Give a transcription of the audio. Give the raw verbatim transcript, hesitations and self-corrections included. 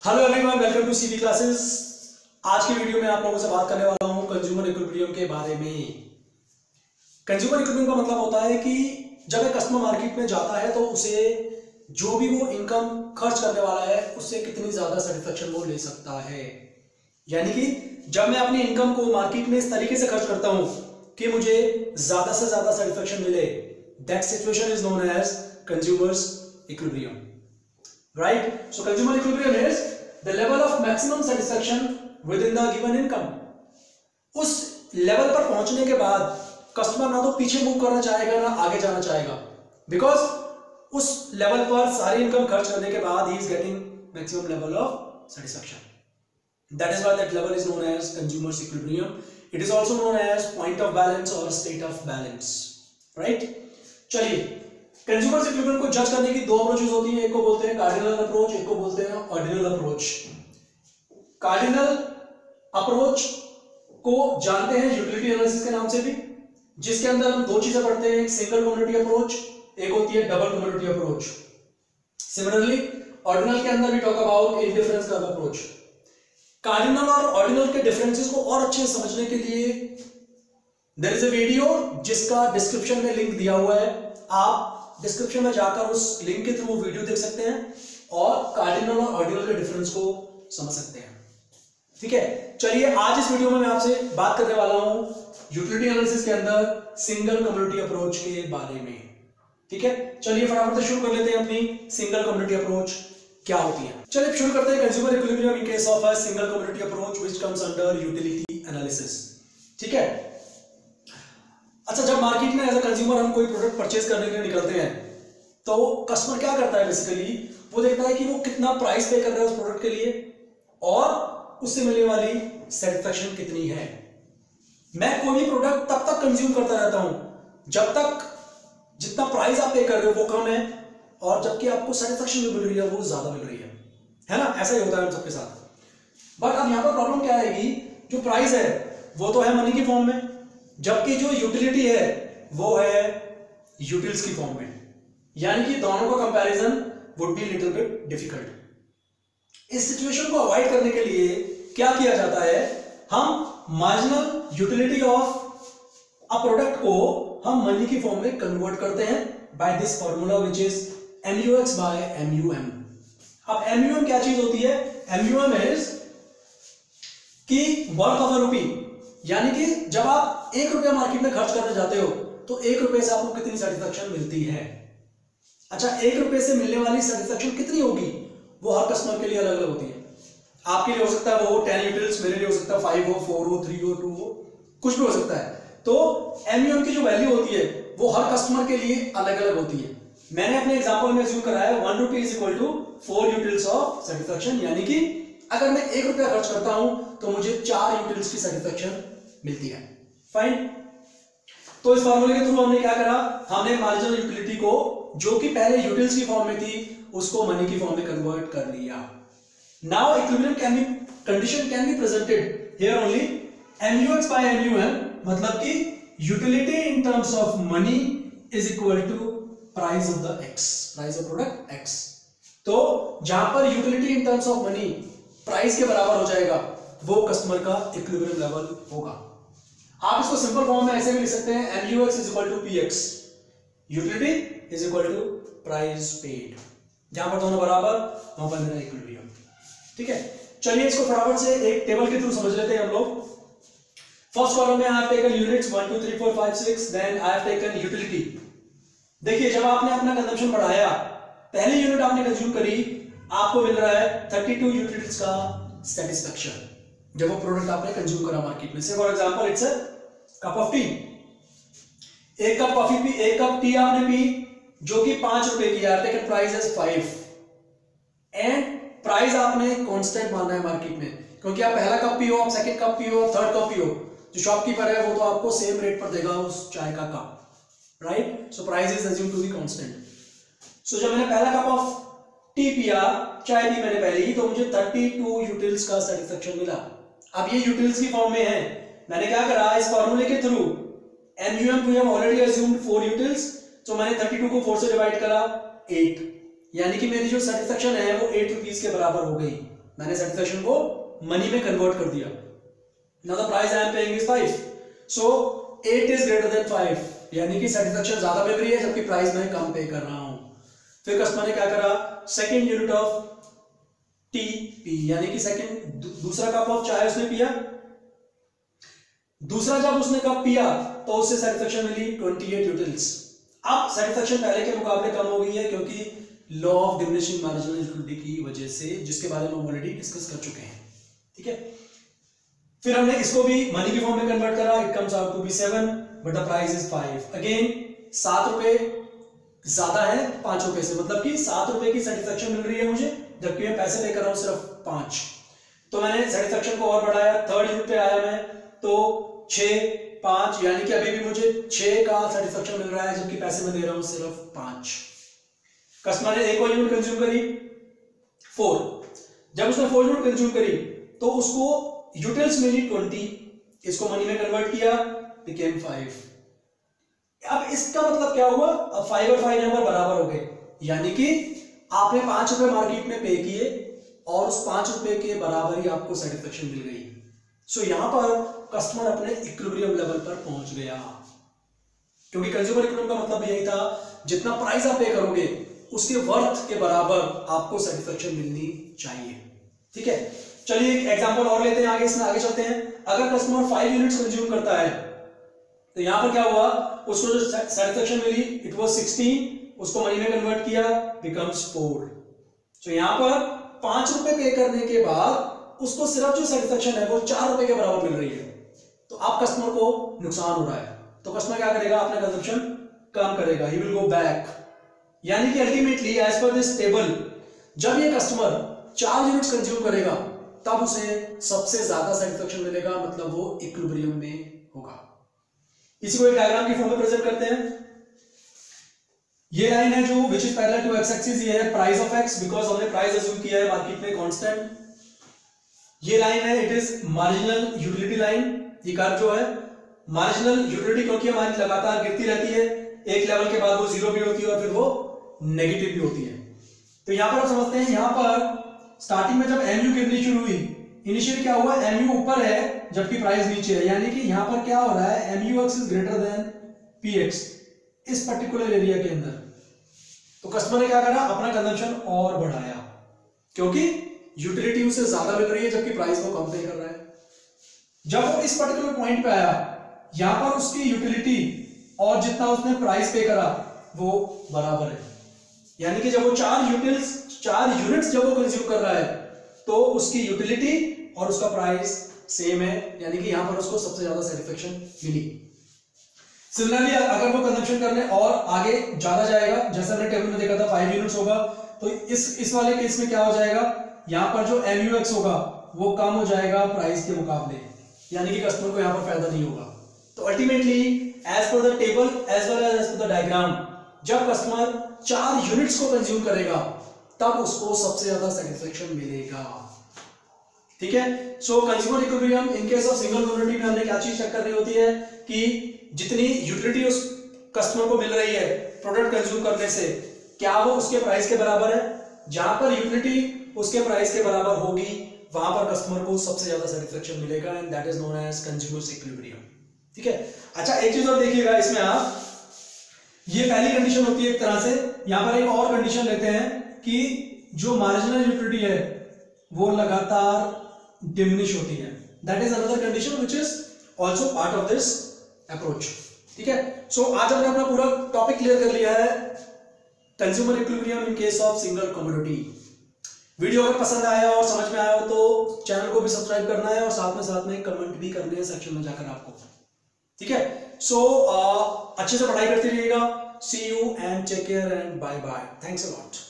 Hello everyone, welcome to CV classes. आज की video में आप लोगों से बात करने वाला हूं कंज्यूमर इक्विलिब्रियम के बारे में। कंज्यूमर इक्विलिब्रियम का मतलब होता है कि जब एक कस्टमर मार्केट में जाता है तो उसे जो भी वो इनकम खर्च करने वाला है उससे कितनी ज्यादा सेटिस्फेक्शन वो ले सकता है। यानी कि जब मैं अपनी इनकम को मार्केट में इस तरीके से खर्च करता हूं कि मुझे ज्यादा से ज्यादा सेटिस्फेक्शन मिले, that situation is known as consumer's equilibrium. Right? So consumer equilibrium is the level of maximum satisfaction within the given income. उस लेवल पर पहुंचने के बाद कस्टमर ना तो पीछे मूव करना चाहेगा ना आगे जाना चाहेगा, बिकॉज उस लेवल पर सारी इनकम खर्च करने के बाद ही is getting maximum level of satisfaction. That is why that level is known as consumer's equilibrium. It is also known as point of balance और स्टेट ऑफ बैलेंस। राइट, चलिए कंज्यूमर्स इक्विलिब्रियम को जज करने की दो अप्रोचेस होती हैं। एक को बोलते हैं कार्डिनल अप्रोच, एक को बोलते हैं ऑर्डिनल अप्रोच। कार्डिनल अप्रोच को जानते हैं यूटिलिटी एनालिसिस के नाम से भी, जिसके अंदर हम दो चीजें पढ़ते हैं, एक सिंगल कम्युनिटी अप्रोच, एक होती है double commodity approach. Similarly ordinal के अंदर भी talk about indifference curve approach. Cardinal और ऑर्डिनल के डिफरेंसेस को और अच्छे से समझने के लिए देयर इज अ वीडियो जिसका डिस्क्रिप्शन में लिंक दिया हुआ है। आप डिस्क्रिप्शन में जाकर उस लिंक के थ्रू वीडियो देख सकते हैं और कार्डिनल और ऑर्डिनल के डिफरेंस को समझ सकते हैं। ठीक है, चलिए आज इस वीडियो में मैं आपसे बात करने वाला हूं यूटिलिटी एनालिसिस के अंदर सिंगल कम्युनिटी अप्रोच के बारे में। ठीक है, चलिए फटाफट से शुरू कर लेते हैं अपनी सिंगल कम्युनिटी अप्रोच क्या होती है। चलिए शुरू करते हैं consumer equilibrium in case of a single commodity approach which comes under utility analysis. ठीक है, अच्छा, जब मार्केट में एज अ कंज्यूमर हम कोई प्रोडक्ट परचेज करने के लिए निकलते हैं तो कस्टमर क्या करता है, बेसिकली वो देखता है कि वो कितना प्राइस पे कर रहा है उस प्रोडक्ट के लिए और उससे मिलने वाली सेटिस्फेक्शन कितनी है। मैं कोई भी प्रोडक्ट तब तक कंज्यूम करता रहता हूं जब तक जितना प्राइस आप पे कर रहे हो वो कम है और जबकि आपको सेटिस्फेक्शन जो मिल रही है वो ज्यादा मिल रही है, है ना। ऐसा ही होता है हम सबके साथ। बट अब यहां पर प्रॉब्लम क्या आएगी, जो प्राइस है वो तो है मनी की फॉर्म में, जबकि जो यूटिलिटी है वो है यूटिल्स की फॉर्म में। यानी कि दोनों का comparison would be little bit difficult. इस सिचुएशन को अवॉइड करने के लिए क्या किया जाता है, हम marginal utility of a product को हम मनी की फॉर्म में कन्वर्ट करते हैं by this formula which is MUx by MUm. अब एमयूएम क्या चीज होती है, एमयूएम इज की वर्थ ऑफ अ रुपी। यानी कि जब आप एक रुपया मार्केट में खर्च करने जाते हो तो एक रुपए से आपको कितनी सेटिस्फेक्शन मिलती है। अच्छा, एक रुपए से मिलने वाली सेटिस्फेक्शन कितनी होगी वो हर कस्टमर के लिए अलग अलग होती है। आपके लिए हो सकता है वो टेन यूटिल्स, मेरे लिए हो सकता है फाइव हो, फोर हो, थ्री हो, टू हो, कुछ भी हो सकता है। तो एमयूएम की जो वैल्यू होती है वो हर कस्टमर के लिए अलग अलग होती है। मैंने अपने एग्जाम्पल में अज्यूम करा है one rupee is equal to four utils of satisfaction. यानी कि अगर मैं एक रुपया खर्च करता हूं तो मुझे चार यूटिल्स की सेटिस्फेक्शन मिलती है। फाइन, तो इस फॉर्मूले के थ्रू हमने क्या करा, हमने मार्जिनल यूटिलिटी को जो कि पहले यूटिल्स की फॉर्म में थी उसको मनी की फॉर्म में कन्वर्ट कर लिया। Now equilibrium can be condition can be presented here only MUx by MUm, मतलब कि utility in terms of money is equal to price of the X, price of product X. तो जहां पर utility in terms of money price के बराबर हो जाएगा वो कस्टमर का इक्विलिब्रियम लेवल होगा। आप इसको सिंपल फॉर्म में ऐसे भी लिख सकते हैं MUx is equal to PX, utility is equal to price paid. जहां पर दोनों बराबर वहां पर मेरा इक्विलिब्रियम। ठीक है, चलिए इसको फटाफट से एक टेबल के थ्रू समझ लेते हैं हम लोग। फर्स्ट कॉलम में I have taken units one two three four five six, then I have taken utility. देखिए, जब आपने अपना कंजम्पशन बढ़ाया, पहली यूनिट आपने कंज्यूम करी, आपको मिल रहा है थर्टी टू यूनिट्स का सेटिस्फेक्शन जब वो प्रोडक्ट आपने कंज्यूम करा मार्केट में से। For example it's a cup of tea. एक कप कॉफी पी, एक कप टी आपने पी जो कि पांच रुपए की है, taken price is five and price आपने कांस्टेंट मानना है मार्केट में, क्योंकि आप पहला कप पियो, आप सेकंड कप पियो, थर्ड कप पियो, जो शॉपकीपर है वो तो आपको सेम रेट पर देगा उस चाय का cup. Right, so price is assumed to be constant. So जब मैंने पहला कप ऑफ टी पिया, चाय पी मैंने पहले ही, तो मुझे थर्टी टू यूटिल्स का सेटिस्फेक्शन मिला। अब ये यूटिल्स की फॉर्म में है, मैंने क्या करा, इस फॉर्मूले के through MUm we have already assumed four utils, तो मैंने थर्टी टू को फोर से डिवाइड करा, एट, यानी कि मेरी जो सेटिस्फेक्शन है वो एट रुपीज के बराबर हो गई। मैंने सेटिस्फेक्शन को मनी में कन्वर्ट कर दिया। Now the price I am paying is five, so eight is greater than five, यानी कि सेटिस्फेक्शन ज्यादा मिल रही है जबकि प्राइस मैं कम पे कर रहा हूं। फिर कस्टमर ने क्या करा, सेकेंड यूनिट ऑफ टी पी, यानी कि सेकेंड दूसरा कप ऑफ चाय उसने पिया। दूसरा जब उसने कप पिया तो उससे सेटिस्फेक्शन मिली ट्वेंटी एट यूटिल्स। अब सेटिस्फेक्शन पहले के मुकाबले कम हो गई है क्योंकि law of diminishing marginal utility की वजह से, जिसके बारे में हम ऑलरेडी डिस्कस कर चुके हैं। ठीक है, फिर हमने इसको भी मनी की फॉर्म में कन्वर्ट करा, it comes out to be seven but the price is five. Again सात रुपए ज्यादा है पांच रुपए से, मतलब कि सात रुपए की सेटिस्फेक्शन मिल रही है मुझे जबकि मैं पैसे पे कर रहा हूं सिर्फ पांच। तो मैंने सेटिस्फेक्शन को और बढ़ाया, थर्ड यूनिट पे आया मैं तो छह पांच, यानी कि अभी भी मुझे छह का सेटिस्फेक्शन मिल रहा है जबकि पैसे में दे रहा हूं सिर्फ पांच। कस्टमर ने एक और यूनिट कंज्यूम करी फोर, जब उसने फोर यूनिट कंज्यूम करी तो उसको यूटिल्स मिली ट्वेंटी, इसको मनी में कन्वर्ट किया, बिकेम फाइव। अब इसका मतलब क्या हुआ, अब फाइव और फाइव नंबर बराबर हो गए, यानी कि आपने पांच रुपए मार्केट में पे किए और उस पांच रुपए के बराबर ही आपको सेटिस्फेक्शन मिल गई। सो so, यहां पर कस्टमर अपने इक्विलिब्रियम लेवल पर पहुंच गया, क्योंकि कंज्यूमर इकोनॉमी का मतलब यही था जितना प्राइस आप पे करोगे उसके वर्थ के बराबर आपको सेटिस्फेक्शन मिलनी चाहिए। ठीक है, चलिए एक एग्जांपल और लेते हैं, आगे इसमें आगे चलते हैं। अगर कस्टमर फाइव यूनिट्स कंज्यूम करता है तो यहां पर क्या हुआ, उसको जो सेटिस्फेक्शन मिली इट वाज सिक्सटीन, उसको मनी में कन्वर्ट किया, बिकम्स फोर। तो यहां पर पांच रुपए पे करने के बाद उसको सिर्फ जो सेटिस्फेक्शन है वो चार रुपए के बराबर मिल रही है, तो आप कस्टमर को नुकसान हो रहा है। तो कस्टमर क्या करेगा, अपना कंजम्पशन कम करेगा, ही विल गो बैक। यानी कि ultimately as per this table जब ये कस्टमर चार यूनिट्स कंज्यूम करेगा तब उसे सबसे ज्यादा सेटिस्फेक्शन मिलेगा, मतलब वो इक्विलिब्रियम में होगा। इसी को एक डायग्राम की फॉर्म में प्रेजेंट करते हैं। ये लाइन है जो which is parallel to X axis, ये है प्राइस ऑफ एक्स, बिकॉज हमने प्राइस अज्यूम किया है मार्केट में कांस्टेंट। ये लाइन है it is marginal utility line, ये कर्व जो है मार्जिनल यूटिलिटी, क्योंकि हमारी लगातार गिरती रहती है, एक लेवल के बाद वो जीरो भी होती है और फिर वो नेगेटिव भी होती है। तो यहां पर आप समझते हैं, यहां पर स्टार्टिंग में जब एमयू गिरनी शुरू हुई, इनिशियली क्या हुआ, एमयू ऊपर है जबकि प्राइस नीचे है, यानी कि यहां पर क्या हो रहा है, MU X is greater than P X इस पर्टिकुलर एरिया के अंदर। तो कस्टमर ने क्या करा, अपना कंजम्पशन और बढ़ाया क्योंकि यूटिलिटी उसे ज्यादा मिल रही है जबकि प्राइस वो कम पे कर रहा है। जब वो इस पर्टिकुलर पॉइंट पे आया, यहां पर उसकी यूटिलिटी और जितना उसने प्राइस पे करा वो बराबर है, यानी कि जब वो चार यूटिल्स चार यूनिट्स जब वो कंज्यूम कर रहा है तो उसकी यूटिलिटी और उसका प्राइस सेम है, यानी कि यहां पर उसको सबसे ज्यादा सेटिस्फेक्शन मिली। सिमिलरली अगर वो कंजम्पशन करने और आगे ज्यादा जाएगा, जैसे हमने टेबल में देखा था फाइव यूनिट्स होगा, तो इस इस वाले केस में क्या हो जाएगा, यहां पर जो एम यू एक्स होगा वो कम हो जाएगा प्राइस के मुकाबले, यानी कि कस्टमर को यहां पर फायदा नहीं होगा। तो ultimately as per the table as well as per the diagram, जब कस्टमर चार यूनिट्स को कंज्यूम करेगा तब उसको सबसे ज्यादा सेटिस्फेक्शन मिलेगा। ठीक है, so consumer equilibrium in case of single community में हमने क्या चीज चेक करनी होती है कि जितनी यूटिलिटी उस कस्टमर को मिल रही है प्रोडक्ट कंज्यूम करने से, क्या वो उसके प्राइस के बराबर है। जहां पर यूटिलिटी उसके प्राइस के बराबर होगी वहां पर कस्टमर को सबसे ज्यादा सेटिस्फेक्शन मिलेगा, and that is known as consumer equilibrium. ठीक है, अच्छा एक चीज और देखिएगा इसमें, आप ये पहली कंडीशन होती है एक तरह से। यहां पर एक और कंडीशन लेते हैं कि जो मार्जिनल यूटिलिटी है वो लगातार डिमिनिश होती है, that is another condition which is also part of this approach. ठीक है, सो so, आज हमने अपना पूरा टॉपिक क्लियर कर लिया है, consumer equilibrium in case of single commodity. Video अगर पसंद आया और समझ में आया हो तो चैनल को भी सब्सक्राइब करना है और साथ में साथ में कमेंट भी करने हैं सेक्शन में जाकर आपको। ठीक है, सो so, uh, अच्छे से पढ़ाई करते रहिएगा। See you and take care and bye bye, thanks a lot.